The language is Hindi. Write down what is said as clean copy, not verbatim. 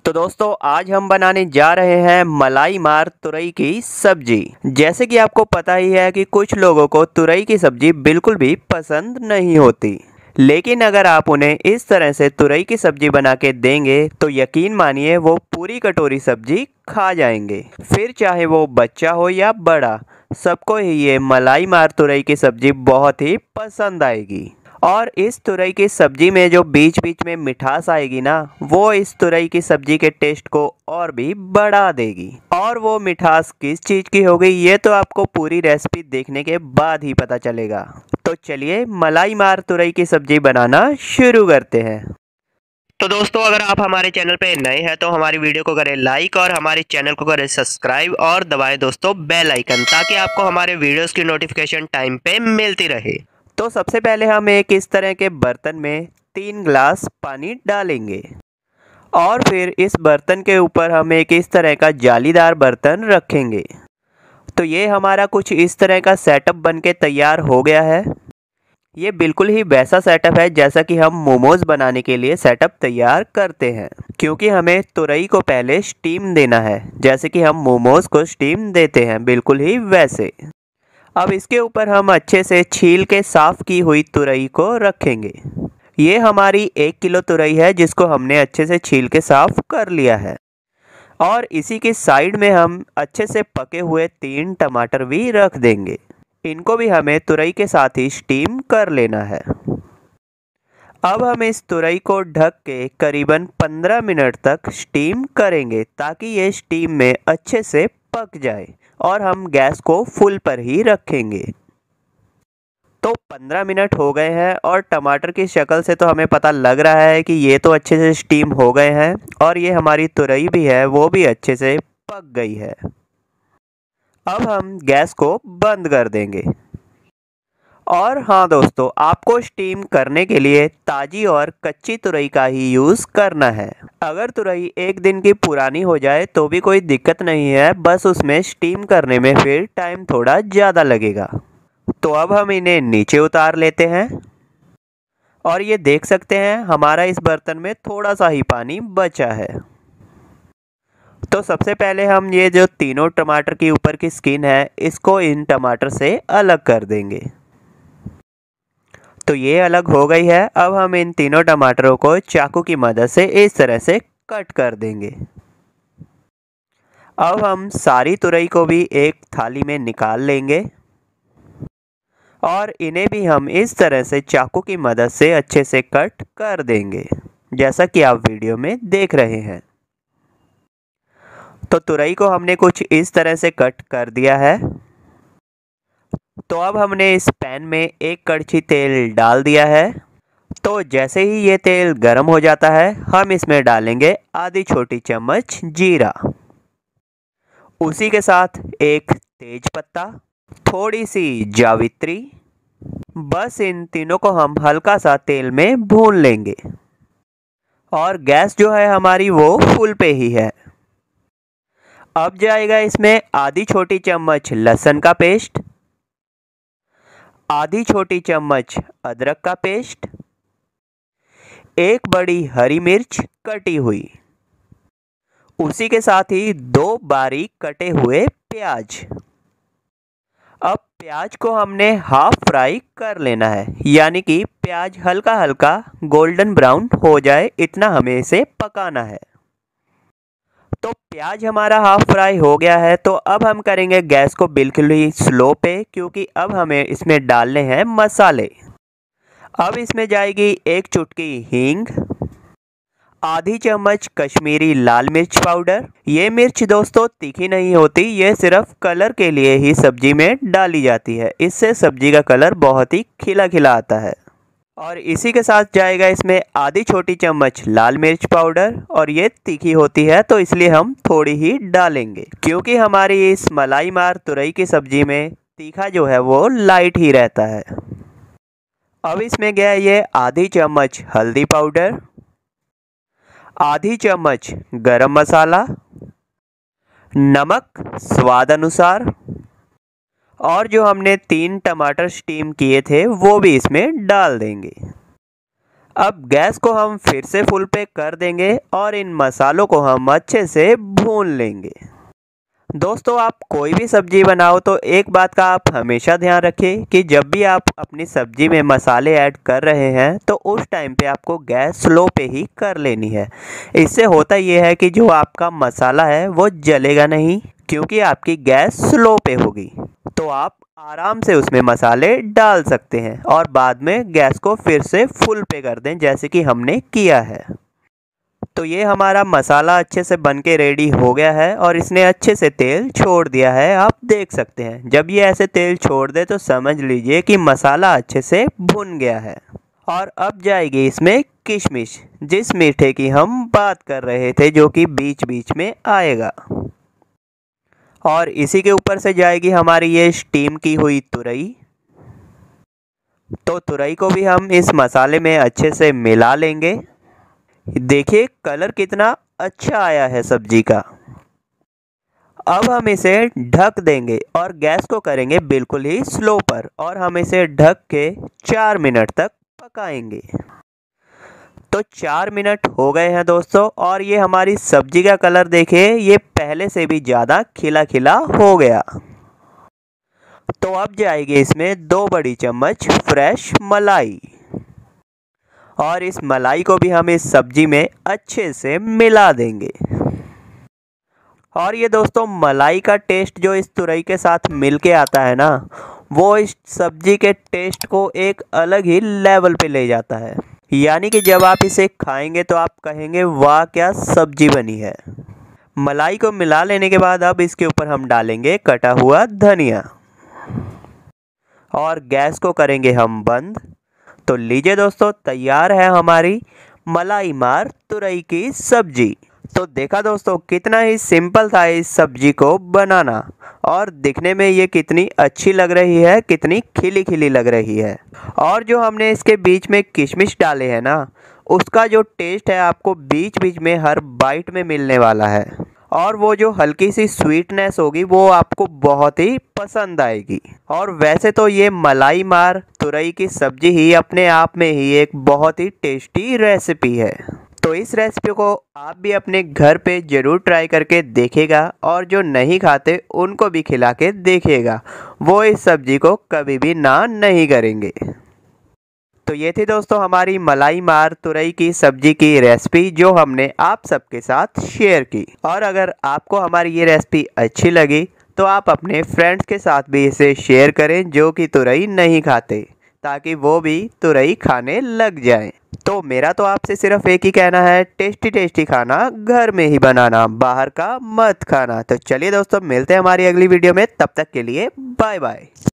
तो दोस्तों आज हम बनाने जा रहे हैं मलाई मार तुरई की सब्जी। जैसे कि आपको पता ही है कि कुछ लोगों को तुरई की सब्जी बिल्कुल भी पसंद नहीं होती, लेकिन अगर आप उन्हें इस तरह से तुरई की सब्जी बना के देंगे तो यकीन मानिए वो पूरी कटोरी सब्जी खा जाएंगे। फिर चाहे वो बच्चा हो या बड़ा, सबको ही ये मलाई मार तुरई की सब्जी बहुत ही पसंद आएगी। और इस तुरई की सब्जी में जो बीच बीच में मिठास आएगी ना, वो इस तुरई की सब्जी के टेस्ट को और भी बढ़ा देगी। और वो मिठास किस चीज़ की होगी ये तो आपको पूरी रेसिपी देखने के बाद ही पता चलेगा। तो चलिए मलाई मार तुरई की सब्जी बनाना शुरू करते हैं। तो दोस्तों अगर आप हमारे चैनल पे नए हैं तो हमारी वीडियो को करें लाइक और हमारे चैनल को करें सब्सक्राइब और दबाएं दोस्तों बेल आइकन, ताकि आपको हमारे वीडियोस की नोटिफिकेशन टाइम पे मिलती रहे। तो सबसे पहले हम एक इस तरह के बर्तन में 3 गिलास पानी डालेंगे और फिर इस बर्तन के ऊपर हम एक इस तरह का जालीदार बर्तन रखेंगे। तो ये हमारा कुछ इस तरह का सेटअप बनके तैयार हो गया है। ये बिल्कुल ही वैसा सेटअप है जैसा कि हम मोमोज बनाने के लिए सेटअप तैयार करते हैं, क्योंकि हमें तुरई को पहले स्टीम देना है, जैसे कि हम मोमोज को स्टीम देते हैं, बिल्कुल ही वैसे। अब इसके ऊपर हम अच्छे से छील के साफ़ की हुई तुरई को रखेंगे। ये हमारी 1 किलो तुरई है जिसको हमने अच्छे से छील के साफ़ कर लिया है। और इसी के साइड में हम अच्छे से पके हुए 3 टमाटर भी रख देंगे। इनको भी हमें तुरई के साथ ही स्टीम कर लेना है। अब हम इस तुरई को ढक के करीबन 15 मिनट तक स्टीम करेंगे, ताकि ये स्टीम में अच्छे से पक जाए। और हम गैस को फुल पर ही रखेंगे। तो 15 मिनट हो गए हैं और टमाटर की शक्ल से तो हमें पता लग रहा है कि ये तो अच्छे से स्टीम हो गए हैं और ये हमारी तुरई भी है वो भी अच्छे से पक गई है। अब हम गैस को बंद कर देंगे। और हाँ दोस्तों, आपको स्टीम करने के लिए ताज़ी और कच्ची तुरई का ही यूज़ करना है। अगर तुरई 1 दिन की पुरानी हो जाए तो भी कोई दिक्कत नहीं है, बस उसमें स्टीम करने में फिर टाइम थोड़ा ज़्यादा लगेगा। तो अब हम इन्हें नीचे उतार लेते हैं और ये देख सकते हैं हमारा इस बर्तन में थोड़ा सा ही पानी बचा है। तो सबसे पहले हम ये जो तीनों टमाटर की ऊपर की स्किन है इसको इन टमाटर से अलग कर देंगे। तो ये अलग हो गई है। अब हम इन तीनों टमाटरों को चाकू की मदद से इस तरह से कट कर देंगे। अब हम सारी तुरई को भी एक थाली में निकाल लेंगे और इन्हें भी हम इस तरह से चाकू की मदद से अच्छे से कट कर देंगे, जैसा कि आप वीडियो में देख रहे हैं। तो तुरई को हमने कुछ इस तरह से कट कर दिया है। तो अब हमने इस पैन में 1 कड़छी तेल डाल दिया है। तो जैसे ही ये तेल गर्म हो जाता है हम इसमें डालेंगे आधी छोटी चम्मच जीरा, उसी के साथ एक तेज पत्ता, थोड़ी सी जावित्री। बस इन तीनों को हम हल्का सा तेल में भून लेंगे और गैस जो है हमारी वो फुल पे ही है। अब जाएगा इसमें आधी छोटी चम्मच लहसुन का पेस्ट, आधी छोटी चम्मच अदरक का पेस्ट, 1 बड़ी हरी मिर्च कटी हुई, उसी के साथ ही 2 बारीक कटे हुए प्याज। अब प्याज को हमने हाफ फ्राई कर लेना है, यानी कि प्याज हल्का हल्का गोल्डन ब्राउन हो जाए, इतना हमें इसे पकाना है। तो प्याज हमारा हाफ फ्राई हो गया है। तो अब हम करेंगे गैस को बिल्कुल ही स्लो पे, क्योंकि अब हमें इसमें डालने हैं मसाले। अब इसमें जाएगी 1 चुटकी हींग, आधी चम्मच कश्मीरी लाल मिर्च पाउडर। ये मिर्च दोस्तों तीखी नहीं होती, ये सिर्फ कलर के लिए ही सब्जी में डाली जाती है, इससे सब्जी का कलर बहुत ही खिला खिला आता है। और इसी के साथ जाएगा इसमें आधी छोटी चम्मच लाल मिर्च पाउडर, और ये तीखी होती है तो इसलिए हम थोड़ी ही डालेंगे, क्योंकि हमारी इस मलाई मार तुरई की सब्जी में तीखा जो है वो लाइट ही रहता है। अब इसमें गया ये आधी चम्मच हल्दी पाउडर, आधी चम्मच गरम मसाला, नमक स्वाद अनुसार, और जो हमने 3 टमाटर स्टीम किए थे वो भी इसमें डाल देंगे। अब गैस को हम फिर से फुल पे कर देंगे और इन मसालों को हम अच्छे से भून लेंगे। दोस्तों, आप कोई भी सब्जी बनाओ तो एक बात का आप हमेशा ध्यान रखें कि जब भी आप अपनी सब्जी में मसाले ऐड कर रहे हैं तो उस टाइम पे आपको गैस स्लो पे ही कर लेनी है। इससे होता ये है कि जो आपका मसाला है वो जलेगा नहीं, क्योंकि आपकी गैस स्लो पे होगी। तो आप आराम से उसमें मसाले डाल सकते हैं और बाद में गैस को फिर से फुल पे कर दें, जैसे कि हमने किया है। तो ये हमारा मसाला अच्छे से बन के रेडी हो गया है और इसने अच्छे से तेल छोड़ दिया है, आप देख सकते हैं। जब ये ऐसे तेल छोड़ दे तो समझ लीजिए कि मसाला अच्छे से भुन गया है। और अब जाएगी इसमें किशमिश, जिस मीठे की हम बात कर रहे थे, जो कि बीच बीच में आएगा। और इसी के ऊपर से जाएगी हमारी ये स्टीम की हुई तुरई। तो तुरई को भी हम इस मसाले में अच्छे से मिला लेंगे। देखिए कलर कितना अच्छा आया है सब्जी का। अब हम इसे ढक देंगे और गैस को करेंगे बिल्कुल ही स्लो पर और हम इसे ढक के 4 मिनट तक पकाएंगे। तो 4 मिनट हो गए हैं दोस्तों और ये हमारी सब्जी का कलर देखिए, ये पहले से भी ज़्यादा खिला खिला हो गया। तो अब जाएगी इसमें 2 बड़ी चम्मच फ्रेश मलाई और इस मलाई को भी हम इस सब्जी में अच्छे से मिला देंगे। और ये दोस्तों मलाई का टेस्ट जो इस तुरई के साथ मिल के आता है ना, वो इस सब्जी के टेस्ट को एक अलग ही लेवल पे ले जाता है। यानी कि जब आप इसे खाएंगे तो आप कहेंगे वाह क्या सब्जी बनी है। मलाई को मिला लेने के बाद अब इसके ऊपर हम डालेंगे कटा हुआ धनिया और गैस को करेंगे हम बंद। तो लीजिए दोस्तों, तैयार है हमारी मलाई मार तुरई की सब्जी। तो देखा दोस्तों कितना ही सिंपल था इस सब्जी को बनाना और दिखने में ये कितनी अच्छी लग रही है, कितनी खिली खिली लग रही है। और जो हमने इसके बीच में किशमिश डाले हैं ना, उसका जो टेस्ट है आपको बीच बीच में हर बाइट में मिलने वाला है और वो जो हल्की सी स्वीटनेस होगी वो आपको बहुत ही पसंद आएगी। और वैसे तो ये मलाई मार तुरई की सब्जी ही अपने आप में ही एक बहुत ही टेस्टी रेसिपी है। तो इस रेसिपी को आप भी अपने घर पे ज़रूर ट्राई करके देखिएगा और जो नहीं खाते उनको भी खिला के देखिएगा, वो इस सब्जी को कभी भी ना नहीं करेंगे। तो ये थी दोस्तों हमारी मलाई मार तुरई की सब्जी की रेसिपी जो हमने आप सबके साथ शेयर की। और अगर आपको हमारी ये रेसिपी अच्छी लगी तो आप अपने फ्रेंड्स के साथ भी इसे शेयर करें जो कि तुरई नहीं खाते, ताकि वो भी तुरई खाने लग जाएं। तो मेरा तो आपसे सिर्फ एक ही कहना है, टेस्टी टेस्टी खाना घर में ही बनाना, बाहर का मत खाना। तो चलिए दोस्तों, मिलते हैं हमारी अगली वीडियो में, तब तक के लिए बाय बाय।